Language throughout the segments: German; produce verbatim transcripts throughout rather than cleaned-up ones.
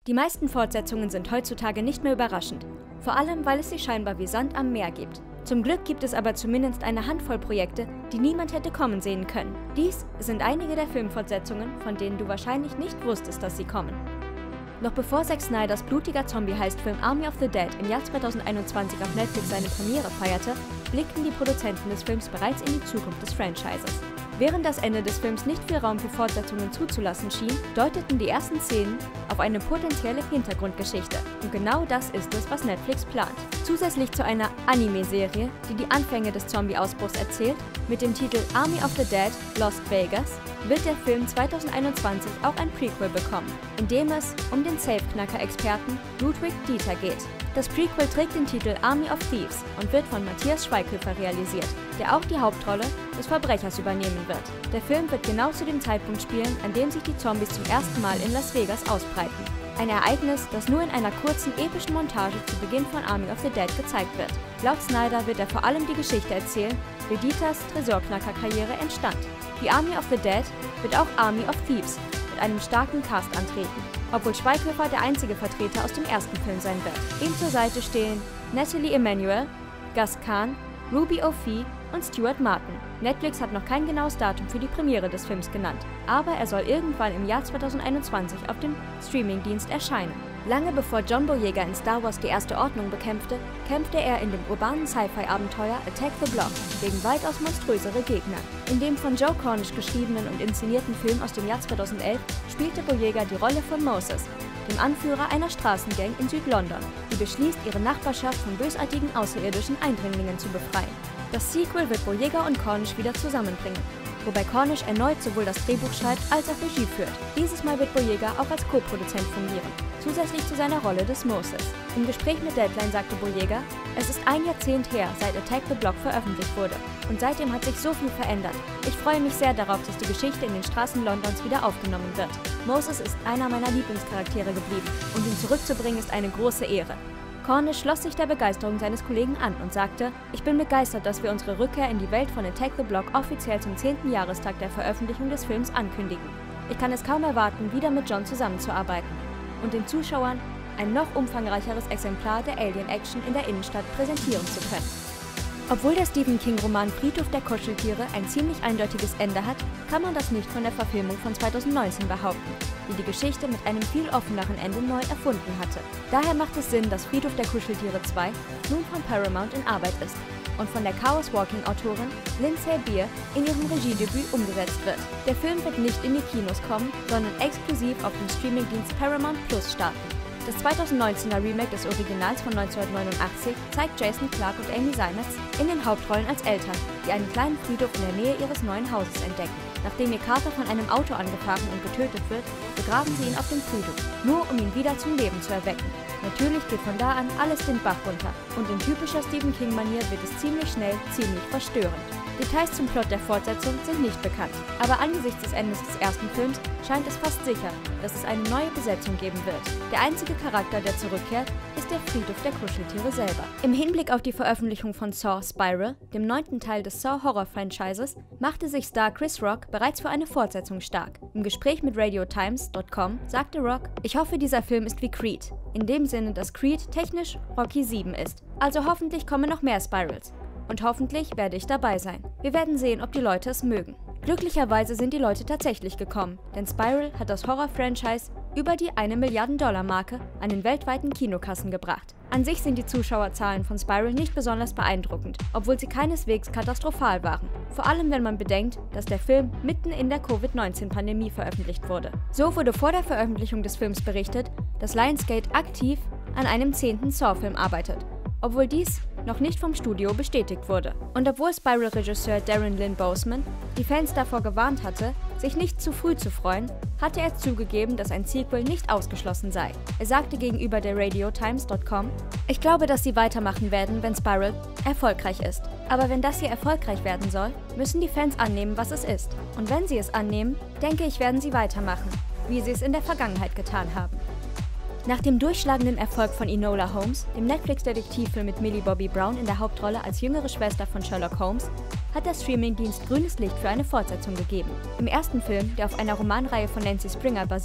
Die meisten Fortsetzungen sind heutzutage nicht mehr überraschend, vor allem weil es sie scheinbar wie Sand am Meer gibt. Zum Glück gibt es aber zumindest eine Handvoll Projekte, die niemand hätte kommen sehen können. Dies sind einige der Filmfortsetzungen, von denen du wahrscheinlich nicht wusstest, dass sie kommen. Noch bevor Zack Snyders blutiger Zombie-Heistfilm Army of the Dead im Jahr zweitausendeinundzwanzig auf Netflix seine Premiere feierte, blickten die Produzenten des Films bereits in die Zukunft des Franchises. Während das Ende des Films nicht viel Raum für Fortsetzungen zuzulassen schien, deuteten die ersten Szenen auf eine potenzielle Hintergrundgeschichte. Und genau das ist es, was Netflix plant. Zusätzlich zu einer Anime-Serie, die die Anfänge des Zombie-Ausbruchs erzählt, mit dem Titel Army of the Dead – Lost Vegas, wird der Film zweitausendeinundzwanzig auch ein Prequel bekommen, in dem es um den Safe-Knacker-Experten Ludwig Dieter geht. Das Prequel trägt den Titel Army of Thieves und wird von Matthias Schweighöfer realisiert, der auch die Hauptrolle des Verbrechers übernehmen wird. Der Film wird genau zu dem Zeitpunkt spielen, an dem sich die Zombies zum ersten Mal in Las Vegas ausbreiten. Ein Ereignis, das nur in einer kurzen, epischen Montage zu Beginn von Army of the Dead gezeigt wird. Laut Snyder wird er vor allem die Geschichte erzählen, wie Dieters Tresorknacker-Karriere entstand. Die Army of the Dead wird auch Army of Thieves mit einem starken Cast antreten, obwohl Schweighöfer der einzige Vertreter aus dem ersten Film sein wird. Ihm zur Seite stehen Nathalie Emmanuel, Gus Kahn, Ruby O'Fee und Stuart Martin. Netflix hat noch kein genaues Datum für die Premiere des Films genannt, aber er soll irgendwann im Jahr zweitausendeinundzwanzig auf dem Streamingdienst erscheinen. Lange bevor John Boyega in Star Wars die Erste Ordnung bekämpfte, kämpfte er in dem urbanen Sci-Fi-Abenteuer Attack the Block gegen weitaus monströsere Gegner. In dem von Joe Cornish geschriebenen und inszenierten Film aus dem Jahr zweitausendelf spielte Boyega die Rolle von Moses, dem Anführer einer Straßengang in Süd-London, die beschließt, ihre Nachbarschaft von bösartigen außerirdischen Eindringlingen zu befreien. Das Sequel wird Boyega und Cornish wieder zusammenbringen, wobei Cornish erneut sowohl das Drehbuch schreibt als auch Regie führt. Dieses Mal wird Boyega auch als Co-Produzent fungieren, zusätzlich zu seiner Rolle des Moses. Im Gespräch mit Deadline sagte Boyega, es ist ein Jahrzehnt her, seit Attack the Block veröffentlicht wurde, und seitdem hat sich so viel verändert. Ich freue mich sehr darauf, dass die Geschichte in den Straßen Londons wieder aufgenommen wird. Moses ist einer meiner Lieblingscharaktere geblieben, und ihn zurückzubringen ist eine große Ehre. Cornish schloss sich der Begeisterung seines Kollegen an und sagte, ich bin begeistert, dass wir unsere Rückkehr in die Welt von Attack the Block offiziell zum zehnten Jahrestag der Veröffentlichung des Films ankündigen. Ich kann es kaum erwarten, wieder mit John zusammenzuarbeiten und den Zuschauern ein noch umfangreicheres Exemplar der Alien-Action in der Innenstadt präsentieren zu können. Obwohl der Stephen King-Roman Friedhof der Kuscheltiere ein ziemlich eindeutiges Ende hat, kann man das nicht von der Verfilmung von zweitausendneunzehn behaupten, die die Geschichte mit einem viel offeneren Ende neu erfunden hatte. Daher macht es Sinn, dass Friedhof der Kuscheltiere zwei nun von Paramount in Arbeit ist und von der Chaos Walking-Autorin Lindsay Beer in ihrem Regiedebüt umgesetzt wird. Der Film wird nicht in die Kinos kommen, sondern exklusiv auf dem Streamingdienst Paramount Plus starten. Das zweitausendneunzehner Remake des Originals von neunzehnhundertneunundachtzig zeigt Jason Clarke und Amy Seimetz in den Hauptrollen als Eltern, die einen kleinen Friedhof in der Nähe ihres neuen Hauses entdecken. Nachdem ihr Kater von einem Auto angefahren und getötet wird, begraben sie ihn auf dem Friedhof, nur um ihn wieder zum Leben zu erwecken. Natürlich geht von da an alles den Bach runter und in typischer Stephen King-Manier wird es ziemlich schnell ziemlich verstörend. Details zum Plot der Fortsetzung sind nicht bekannt, aber angesichts des Endes des ersten Films scheint es fast sicher, dass es eine neue Besetzung geben wird. Der einzige Charakter, der zurückkehrt, ist der Friedhof der Kuscheltiere selber. Im Hinblick auf die Veröffentlichung von Saw Spiral, dem neunten Teil des Saw-Horror-Franchises, machte sich Star Chris Rock bereits für eine Fortsetzung stark. Im Gespräch mit Radio Times Punkt com sagte Rock, ich hoffe, dieser Film ist wie Creed, in dem Sinne, dass Creed technisch Rocky sieben ist. Also hoffentlich kommen noch mehr Spirals. Und hoffentlich werde ich dabei sein. Wir werden sehen, ob die Leute es mögen. Glücklicherweise sind die Leute tatsächlich gekommen, denn Spiral hat das Horror-Franchise über die eine Milliarden Dollar Marke an den weltweiten Kinokassen gebracht. An sich sind die Zuschauerzahlen von Spiral nicht besonders beeindruckend, obwohl sie keineswegs katastrophal waren. Vor allem, wenn man bedenkt, dass der Film mitten in der Covid neunzehn Pandemie veröffentlicht wurde. So wurde vor der Veröffentlichung des Films berichtet, dass Lionsgate aktiv an einem zehnten Saw-Film arbeitet, obwohl dies noch nicht vom Studio bestätigt wurde. Und obwohl Spiral-Regisseur Darren Lynn Bousman die Fans davor gewarnt hatte, sich nicht zu früh zu freuen, hatte er zugegeben, dass ein Sequel nicht ausgeschlossen sei. Er sagte gegenüber der Radio Times Punkt com, ich glaube, dass sie weitermachen werden, wenn Spiral erfolgreich ist. Aber wenn das hier erfolgreich werden soll, müssen die Fans annehmen, was es ist. Und wenn sie es annehmen, denke ich, werden sie weitermachen, wie sie es in der Vergangenheit getan haben. Nach dem durchschlagenden Erfolg von Enola Holmes, dem Netflix-Detektivfilm mit Millie Bobby Brown in der Hauptrolle als jüngere Schwester von Sherlock Holmes, hat der Streamingdienst grünes Licht für eine Fortsetzung gegeben. Im ersten Film, der auf einer Romanreihe von Nancy Springer basiert,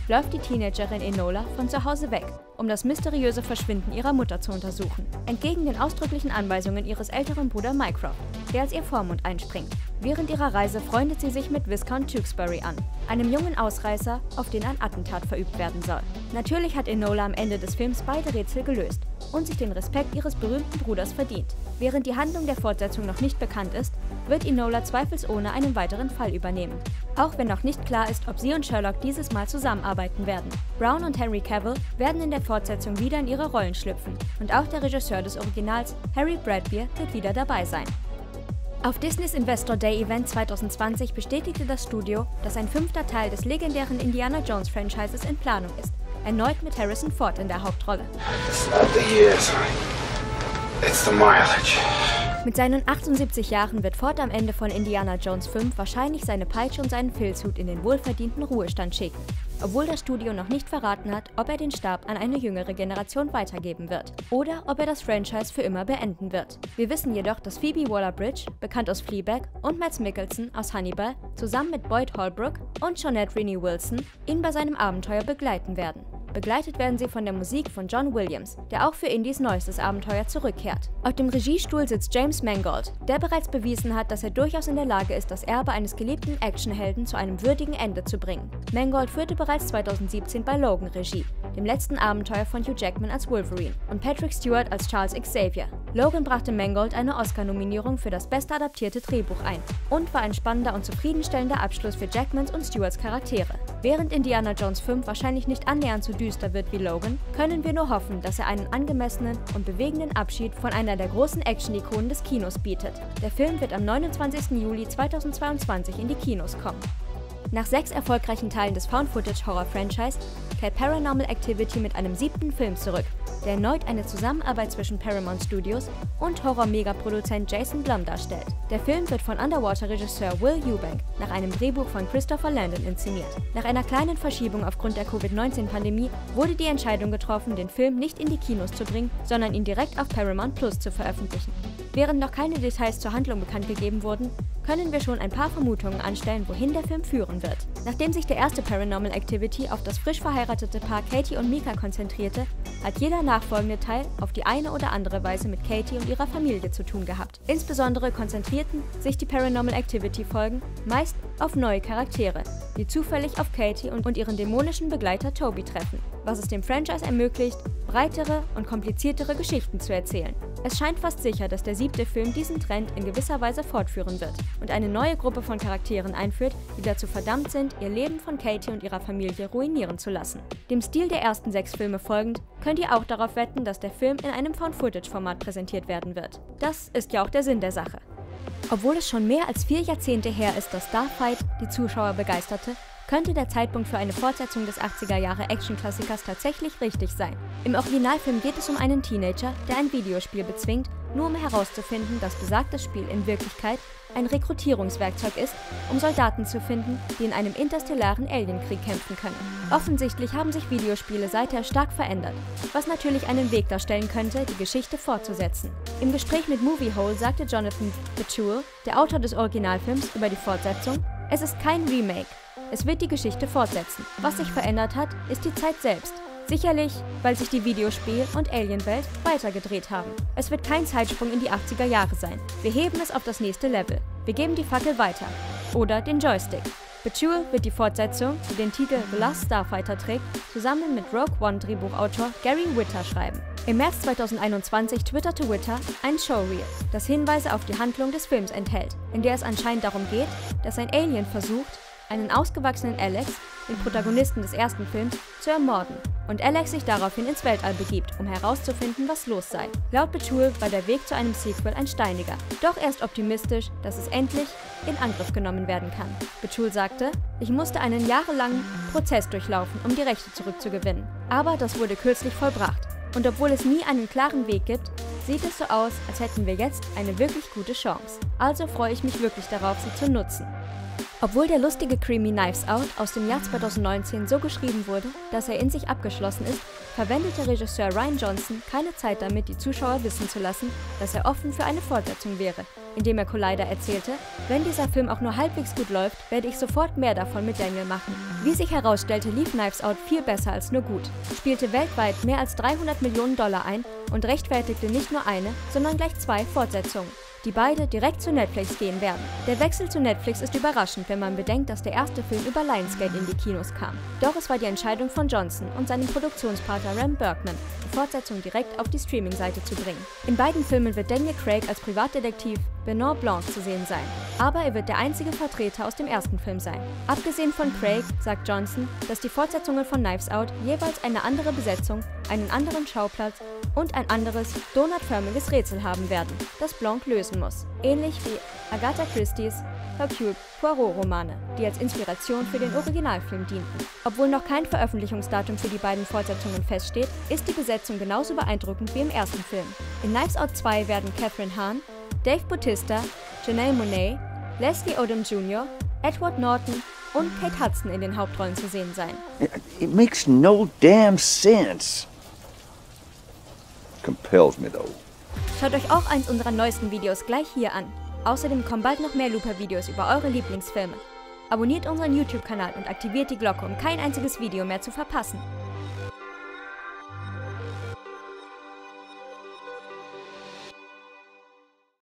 läuft die Teenagerin Enola von zu Hause weg, um das mysteriöse Verschwinden ihrer Mutter zu untersuchen. Entgegen den ausdrücklichen Anweisungen ihres älteren Bruders Mycroft, der als ihr Vormund einspringt. Während ihrer Reise freundet sie sich mit Viscount Tewkesbury an, einem jungen Ausreißer, auf den ein Attentat verübt werden soll. Natürlich hat Enola am Ende des Films beide Rätsel gelöst und sich den Respekt ihres berühmten Bruders verdient. Während die Handlung der Fortsetzung noch nicht bekannt ist, wird Enola zweifelsohne einen weiteren Fall übernehmen. Auch wenn noch nicht klar ist, ob sie und Sherlock dieses Mal zusammenarbeiten werden. Brown und Henry Cavill werden in der Fortsetzung wieder in ihre Rollen schlüpfen und auch der Regisseur des Originals, Harry Bradbeer, wird wieder dabei sein. Auf Disneys Investor Day Event zwanzig zwanzig bestätigte das Studio, dass ein fünfter Teil des legendären Indiana Jones Franchises in Planung ist, erneut mit Harrison Ford in der Hauptrolle. It's not the years, it's the mileage. Mit seinen achtundsiebzig Jahren wird Ford am Ende von Indiana Jones fünf wahrscheinlich seine Peitsche und seinen Filzhut in den wohlverdienten Ruhestand schicken, obwohl das Studio noch nicht verraten hat, ob er den Stab an eine jüngere Generation weitergeben wird oder ob er das Franchise für immer beenden wird. Wir wissen jedoch, dass Phoebe Waller-Bridge, bekannt aus Fleabag, und Mads Mikkelsen aus Hannibal zusammen mit Boyd Holbrook und Jeanette Renée Wilson ihn bei seinem Abenteuer begleiten werden. Begleitet werden sie von der Musik von John Williams, der auch für Indies neuestes Abenteuer zurückkehrt. Auf dem Regiestuhl sitzt James Mangold, der bereits bewiesen hat, dass er durchaus in der Lage ist, das Erbe eines geliebten Actionhelden zu einem würdigen Ende zu bringen. Mangold führte bereits zweitausendsiebzehn bei Logan Regie, dem letzten Abenteuer von Hugh Jackman als Wolverine, und Patrick Stewart als Charles Xavier. Logan brachte Mangold eine Oscar-Nominierung für das beste adaptierte Drehbuch ein und war ein spannender und zufriedenstellender Abschluss für Jackmans und Stewarts Charaktere. Während Indiana Jones fünf wahrscheinlich nicht annähernd so düster wird wie Logan, können wir nur hoffen, dass er einen angemessenen und bewegenden Abschied von einer der großen Action-Ikonen des Kinos bietet. Der Film wird am neunundzwanzigsten Juli zweitausendzweiundzwanzig in die Kinos kommen. Nach sechs erfolgreichen Teilen des Found-Footage-Horror-Franchise kehrt Paranormal Activity mit einem siebten Film zurück, der erneut eine Zusammenarbeit zwischen Paramount Studios und Horror-Megaproduzent Jason Blum darstellt. Der Film wird von Underwater-Regisseur Will Eubank nach einem Drehbuch von Christopher Landon inszeniert. Nach einer kleinen Verschiebung aufgrund der Covid neunzehn Pandemie wurde die Entscheidung getroffen, den Film nicht in die Kinos zu bringen, sondern ihn direkt auf Paramount Plus zu veröffentlichen. Während noch keine Details zur Handlung bekannt gegeben wurden, können wir schon ein paar Vermutungen anstellen, wohin der Film führen wird. Nachdem sich der erste Paranormal Activity auf das frisch verheiratete Paar Katie und Micah konzentrierte, hat jeder nachfolgende Teil auf die eine oder andere Weise mit Katie und ihrer Familie zu tun gehabt. Insbesondere konzentrierten sich die Paranormal Activity Folgen meist auf neue Charaktere, die zufällig auf Katie und ihren dämonischen Begleiter Toby treffen, was es dem Franchise ermöglicht, breitere und kompliziertere Geschichten zu erzählen. Es scheint fast sicher, dass der siebte Film diesen Trend in gewisser Weise fortführen wird und eine neue Gruppe von Charakteren einführt, die dazu verdammt sind, ihr Leben von Katie und ihrer Familie ruinieren zu lassen. Dem Stil der ersten sechs Filme folgend, könnt ihr auch darauf wetten, dass der Film in einem Found-Footage-Format präsentiert werden wird. Das ist ja auch der Sinn der Sache. Obwohl es schon mehr als vier Jahrzehnte her ist, dass Starfight die Zuschauer begeisterte, könnte der Zeitpunkt für eine Fortsetzung des achtziger-Jahre-Action-Klassikers tatsächlich richtig sein. Im Originalfilm geht es um einen Teenager, der ein Videospiel bezwingt, nur um herauszufinden, dass besagtes Spiel in Wirklichkeit ein Rekrutierungswerkzeug ist, um Soldaten zu finden, die in einem interstellaren Alienkrieg kämpfen können. Offensichtlich haben sich Videospiele seither stark verändert, was natürlich einen Weg darstellen könnte, die Geschichte fortzusetzen. Im Gespräch mit Moviehole sagte Jonathan Betuel, der Autor des Originalfilms, über die Fortsetzung: Es ist kein Remake. Es wird die Geschichte fortsetzen. Was sich verändert hat, ist die Zeit selbst. Sicherlich, weil sich die Videospiel- und Alienwelt weitergedreht haben. Es wird kein Zeitsprung in die achtziger Jahre sein. Wir heben es auf das nächste Level. Wir geben die Fackel weiter. Oder den Joystick. Betuel wird die Fortsetzung, die den Titel The Last Starfighter trägt, zusammen mit Rogue One Drehbuchautor Gary Whitta schreiben. Im März zweitausendeinundzwanzig twitterte Whitta ein Showreel, das Hinweise auf die Handlung des Films enthält, in der es anscheinend darum geht, dass ein Alien versucht, einen ausgewachsenen Alex, den Protagonisten des ersten Films, zu ermorden und Alex sich daraufhin ins Weltall begibt, um herauszufinden, was los sei. Laut Betuel war der Weg zu einem Sequel ein steiniger, doch er ist optimistisch, dass es endlich in Angriff genommen werden kann. Betuel sagte: Ich musste einen jahrelangen Prozess durchlaufen, um die Rechte zurückzugewinnen, aber das wurde kürzlich vollbracht. Und obwohl es nie einen klaren Weg gibt, sieht es so aus, als hätten wir jetzt eine wirklich gute Chance. Also freue ich mich wirklich darauf, sie zu nutzen. Obwohl der lustige Creamy Knives Out aus dem Jahr zweitausendneunzehn so geschrieben wurde, dass er in sich abgeschlossen ist, verwendete Regisseur Rian Johnson keine Zeit damit, die Zuschauer wissen zu lassen, dass er offen für eine Fortsetzung wäre, indem er Collider erzählte, wenn dieser Film auch nur halbwegs gut läuft, werde ich sofort mehr davon mit Daniel machen. Wie sich herausstellte, lief Knives Out viel besser als nur gut, spielte weltweit mehr als dreihundert Millionen Dollar ein und rechtfertigte nicht nur eine, sondern gleich zwei Fortsetzungen, die beide direkt zu Netflix gehen werden. Der Wechsel zu Netflix ist überraschend, wenn man bedenkt, dass der erste Film über Lionsgate in die Kinos kam. Doch es war die Entscheidung von Johnson und seinem Produktionspartner Ram Bergman, die Fortsetzung direkt auf die Streaming-Seite zu bringen. In beiden Filmen wird Daniel Craig als Privatdetektiv Benoit Blanc zu sehen sein, aber er wird der einzige Vertreter aus dem ersten Film sein. Abgesehen von Craig sagt Johnson, dass die Fortsetzungen von Knives Out jeweils eine andere Besetzung, einen anderen Schauplatz und ein anderes, donutförmiges Rätsel haben werden, das Blanc lösen muss. Ähnlich wie Agatha Christie's Hercule Poirot-Romane, die als Inspiration für den Originalfilm dienten. Obwohl noch kein Veröffentlichungsdatum für die beiden Fortsetzungen feststeht, ist die Besetzung genauso beeindruckend wie im ersten Film. In Knives Out zwei werden Catherine Hahn, Dave Bautista, Janelle Monáe, Leslie Odom Junior, Edward Norton und Kate Hudson in den Hauptrollen zu sehen sein. It makes no damn sense. Compels me though. Schaut euch auch eins unserer neuesten Videos gleich hier an. Außerdem kommen bald noch mehr Looper-Videos über eure Lieblingsfilme. Abonniert unseren YouTube-Kanal und aktiviert die Glocke, um kein einziges Video mehr zu verpassen.